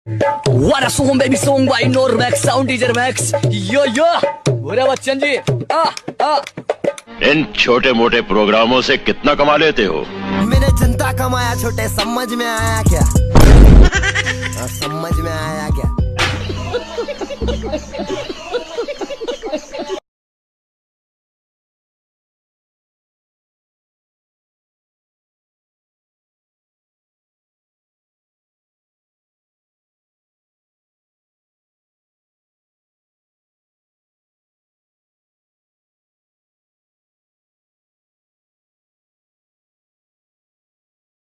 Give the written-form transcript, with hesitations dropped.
What a song, baby song by Normax, sound teacher Max. Yo, बोले बच्चन जी, इन छोटे मोटे प्रोग्रामों से कितना कमा लेते हो? मैंने जनता कमाया छोटे, समझ में आया क्या? समझ में आया क्या?